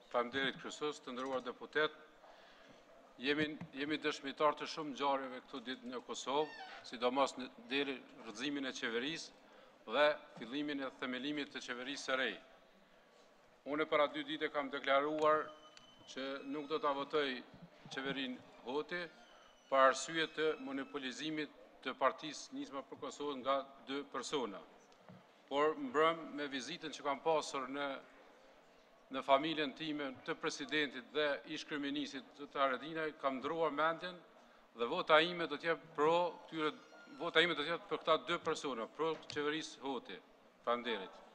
Faleminderit Krysos, të nderuar deputet. Jemi dëshmitar të shumë ngjarjeve këtu ditë në Kosovë, sidomos deri rrëzimin e qeverisë dhe fillimin e themelimit të qeverisë së re. Unë para 2 ditë kam deklaruar që nuk do ta votoj qeverinë Hoti për arsye të monopolizimit të partisë Nisma për Kosovën nga 2 persona. Por mbrëm me vizitën që kam pasur në familjen time të presidentit dhe ish-kryeministit të Haradinaj, kam ndruar mendjen dhe vota ime do të jetë për këta 2 persona, pro qeverisë Hoti. Faleminderit.